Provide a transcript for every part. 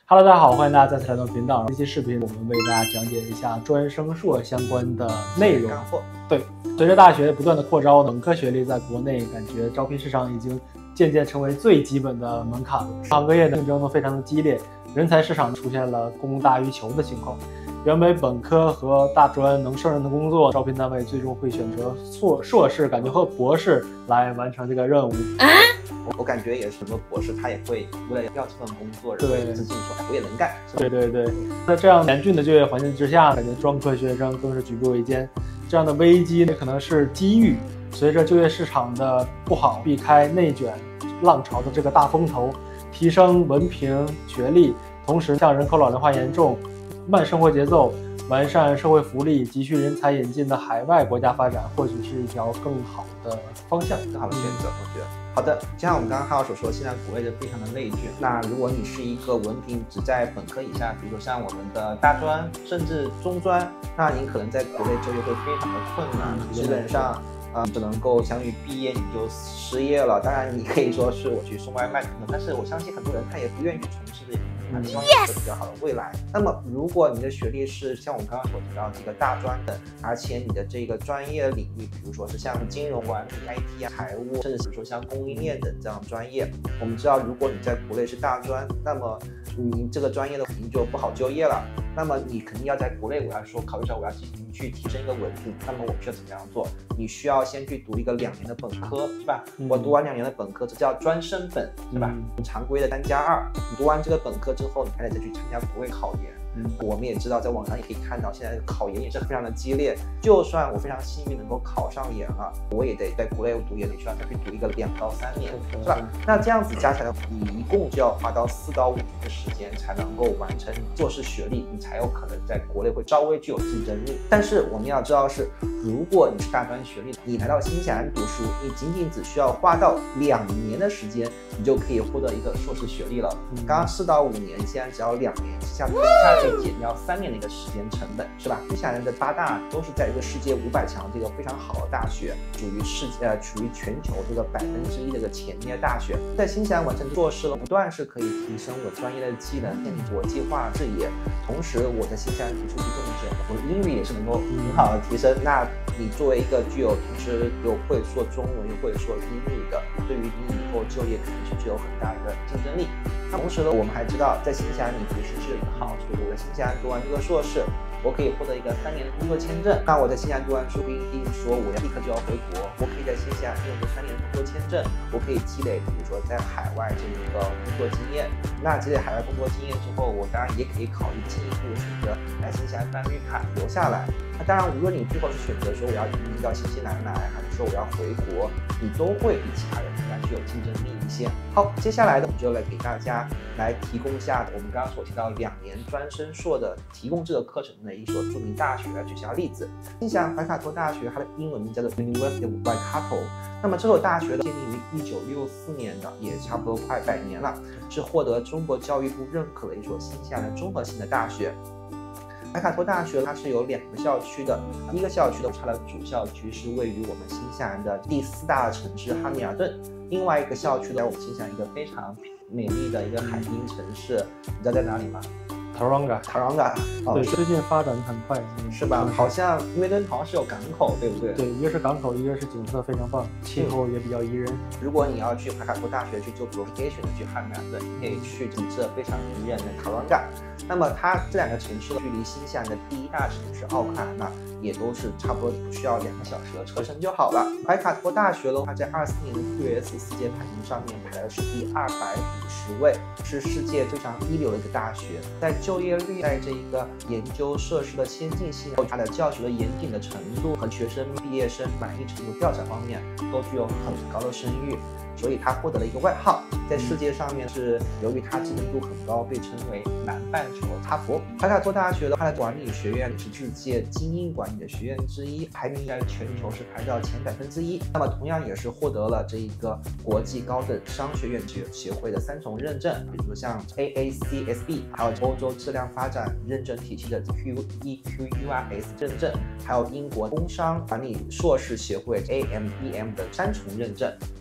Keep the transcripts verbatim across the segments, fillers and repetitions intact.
Hello， 大家好，欢迎大家再次来到频道。这期视频我们为大家讲解一下专升硕相关的内容。 干货。 对，随着大学不断的扩招，本科学历在国内感觉招聘市场已经渐渐成为最基本的门槛了。各行各业的竞争都非常的激烈，人才市场出现了供大于求的情况。原本本科和大专能胜任的工作，招聘单位最终会选择硕硕士，感觉和博士来完成这个任务。 啊我感觉也是很多博士他也会为了要这份工作，然后自信说，哎，我也能干。 对对对，在这样严峻的就业环境之下，感觉专科学生更是举步维艰。这样的危机可能是机遇。随着就业市场的不好，避开内卷浪潮的这个大风头，提升文凭学历，同时向人口老龄化严重、慢生活节奏、完善社会福利、急需人才引进的海外国家发展，或许是一条更好的方向、 更好的选择。我觉得好的，就像我们刚刚哈老所说，现在国内就非常的内卷。那如果你是一个文凭只在本科以下，比如说像我们的大专甚至中专，那你可能在国内就业会非常的困难，基本上呃只能够相当于毕业你就失业了。当然你可以说是我去送外卖等等，但是我相信很多人他也不愿意去从事这个。他希望有一个比较好的未来。那么，如果你的学历是像我们刚刚所提到这个大专的，而且你的这个专业领域，比如说是像金融管理、I T 啊、财务，甚至比如说像供应链等这样的专业，我们知道，如果你在国内是大专，那么你这个专业的肯定就不好就业了。那么你肯定要在国内，我要说考虑到我要进行去提升一个文凭，那么我们需要怎么样做？你需要先去读一个两年的本科，是吧？嗯、我读完两年的本科，这叫专升本，是吧？嗯、常规的三加二，你读完这个本科之后，你还得再去参加国内考研。嗯，我们也知道，在网上也可以看到，现在考研也是非常的激烈。就算我非常幸运能够考上研了，我也得在国内读研，你需要再去读一个两到三年，是吧？那这样子加起来，你一共就要花到四到五年的时间才能够完成硕士学历，你才有可能在国内会稍微具有竞争力。但是我们要知道是，如果你是大专学历，你来到新西兰读书，你仅仅只需要花到两年的时间，你就可以获得一个硕士学历了。刚刚四到五年，现在只要两年，下下去减掉三年的一个时间成本，是吧？新西兰的八大都是在一个世界五百强这个非常好的大学，属于世呃属于全球这个百分之一的一个前列大学。在新西兰完成硕士了，不断是可以提升我专业的技能，建立国际化视野。同时，我在新西兰提出去政治，我的英语也是能够很好的提升。那你作为一个具有同时有会说中文又会说英语的，对于你以后就业肯定是具有很大的竞争力。同时呢，我们还知道，在新西兰你读书是有一个好处，我在新西兰读完这个硕士，我可以获得一个三年的工作签证。那我在新西兰读完书不一定说我要立刻就要回国，我可以在新西兰用这三年的工作签证，我可以积累，比如说在海外这一个工作经验。那积累海外工作经验之后，我当然也可以考虑进一步选择来新西兰办绿卡留下来。那当然，无论你最后是选择说我要移民到新西兰来，还是说我要回国，你都会比其他人更加具有竞争力一些。好，接下来呢，我们就来给大家来提供一下我们刚刚所提到两年专升硕的提供这个课程的一所著名大学来举下例子。新西兰怀卡托大学，它的英文名叫做 University of Waikato。那么这所大学呢，建立于一九六四年的，也差不多快百年了，是获得中国教育部认可的一所新西兰的综合性的大学。怀卡托大学它是有两个校区的，第一个校区的它的主校区是位于我们新西兰的第四大城市哈密尔顿，另外一个校区在我们新西兰一个非常美丽的一个海滨城市，你知道在哪里吗 ？Tauranga， Tauranga， 对，最近发展的很快， 是吧？好像因为那好像是有港口，对不对？ 对，一个是港口，一个是景色非常棒，气候也比较宜人。 如果你要去怀卡托大学去做 rotation 的去哈密尔顿，你可以去景色非常宜人的 Tauranga。那么它这两个城市距离新西兰的第一大城市奥克兰呢，也都是差不多需要两个小时的车程就好了。怀卡托大学的话，在二四年的 Q S 世界排名上面排的是第二百五十位，是世界非常一流的一个大学。在就业率，在这一个研究设施的先进性，它的教学的严谨的程度和学生毕业生满意程度调查方面，都具有很高的声誉。所以它获得了一个外号，在世界上面是由于它知名度很高，被称为南半球哈佛。怀卡托大学的它的管理学院也是世界精英管理的学院之一，排名在全球是排到前百分之一。那么同样也是获得了这一个国际高等商学院协会的三重认证，比如像 A A C S B， 还有欧洲质量发展认证体系的 Q E Q U R S 认证，还有英国工商管理硕士协会 A M B M 的三重认证。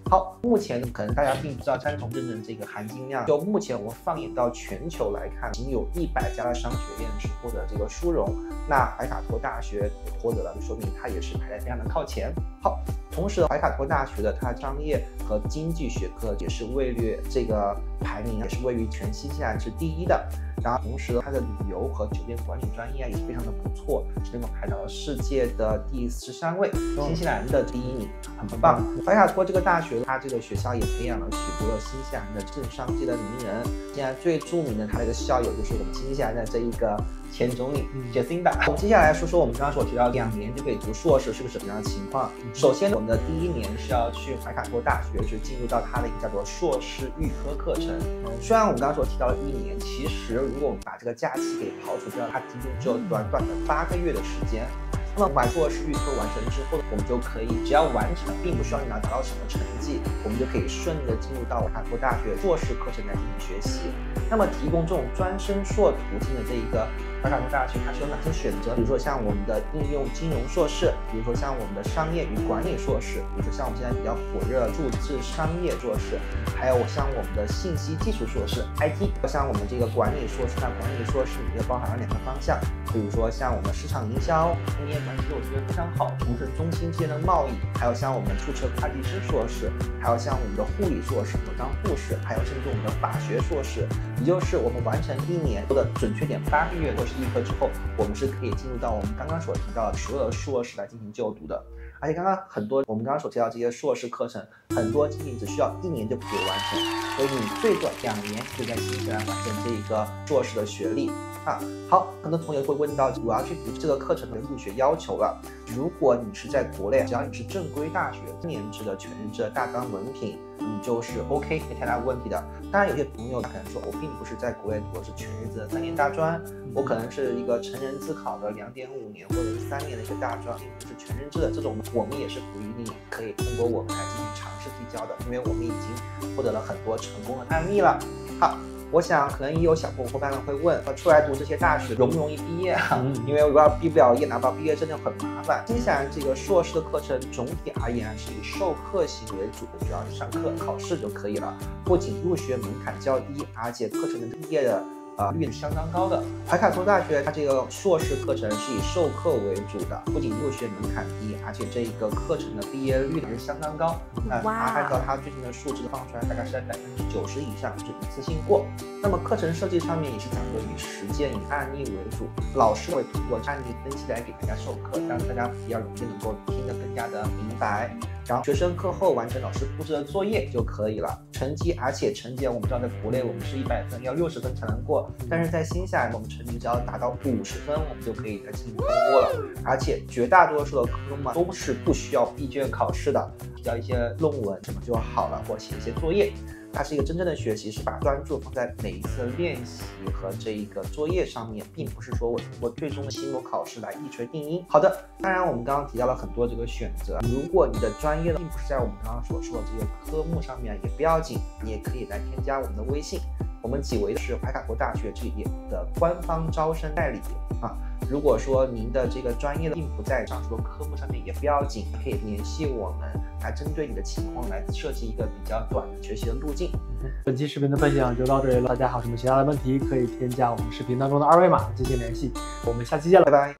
好，目前可能大家并不知道三重认证这个含金量。就目前我们放眼到全球来看，仅有一百家的商学院是获得这个殊荣，那怀卡托大学获得了，说明它也是排在非常的靠前。好，同时怀卡托大学的它商业和经济学科也是位列这个排名，也是位于全新西兰是第一的。然后同时它的旅游和酒店管理专业也非常的不错，是能够排到了世界的第十三位，新西兰的第一名，很棒。怀卡托这个大学，它这个学校也培养了许多的新西兰的政商界的名人。现在最著名的它的一个校友就是我们新西兰的这一个前总理杰辛达。我们接下来说说我们刚刚所提到两年就可以读硕士是个什么样的情况。首先，我们的第一年是要去怀卡托大学，去进入到它的一个叫做硕士预科课程。虽然我们刚刚所提到的一年，其实如果我们把这个假期给刨除掉，它仅仅只有短短的八个月的时间。那么把硕士预科完成之后，我们就可以只要完成，并不需要你拿达到什么成绩，我们就可以顺利的进入到怀卡托大学硕士课程来进行学习。那么提供这种专升硕途径的这一个怀卡托大学，它是有哪些选择？比如说像我们的应用金融硕士，比如说像我们的商业与管理硕士，比如说像我们现在比较火热的数字商业硕士，还有像我们的信息技术硕士 I T， 像我们这个管理硕士，那管理硕士里面包含了两个方向，比如说像我们的市场营销、工业管理，我觉得非常好，从事中新之间的贸易，还有像我们的注册会计师硕士，还有像我们的护理硕士、我当护士，还有甚至我们的法学硕士，也就是我们完成一年的准确点八个月硕士预科之后，我们是可以进入到我们刚刚所提到的所有的硕士来进行就读的。而且刚刚很多我们刚刚所提到这些硕士课程，很多仅仅只需要一年就可以完成，所以你最短两年就在新西兰完成这一个硕士的学历啊。好，很多同学会问到我要去读这个课程的入学要求了。如果你是在国内，只要你是正规大学三年制的全日制的大专文凭，你就是 OK 没太大问题的。当然有些朋友他可能说，我并不是在国内读的是全日制的三年大专，我可能是一个成人自考的两点五年或者是三年的一个大专，并不是全日制的，这种我们也是不一定可以通过我们来进行尝试递交的，因为我们已经获得了很多成功的案例了。好，我想可能也有小伙伴们会问，出来读这些大学容不容易毕业啊？嗯、因为如果要毕不了业，拿不到毕业证就很麻烦。新西兰这个硕士的课程总体而言是以授课型为主，主要是上课考试就可以了。不仅入学门槛较低，而且课程的毕业的啊、呃、率是相当高的。怀卡托大学它这个硕士课程是以授课为主的，不仅入学门槛低，而且这一个课程的毕业率也是相当高。那它按照它最近的数字放出来，大概是在百分之九十以上是一次性过。那么课程设计上面也是讲究以实践、以案例为主，老师会通过案例分析来给大家授课，让大家比较容易能够听得更加的明白。然后学生课后完成老师布置的作业就可以了。成绩，而且成绩我们知道在国内我们是一百分，要六十分才能过，但是在新西兰我们成绩只要达到五十分，我们就可以来进行通过了。而且绝大多数的科目都是不需要闭卷考试的，提交一些论文什么就好了，或写一些作业。它是一个真正的学习，是把专注放在每一次的练习和这一个作业上面，并不是说我通过最终的期末考试来一锤定音。好的，当然我们刚刚提到了很多这个选择，如果你的专业并不是在我们刚刚所说的这些科目上面，也不要紧，你也可以来添加我们的微信，我们几位的是怀卡托大学这里的官方招生代理啊。如果说您的这个专业并不在上述的科目上面，也不要紧，可以联系我们来针对你的情况来设计一个比较短的学习的路径。 本期视频的分享就到这里了，大家还有什么其他的问题可以添加我们视频当中的二维码进行联系。我们下期见了， 拜拜。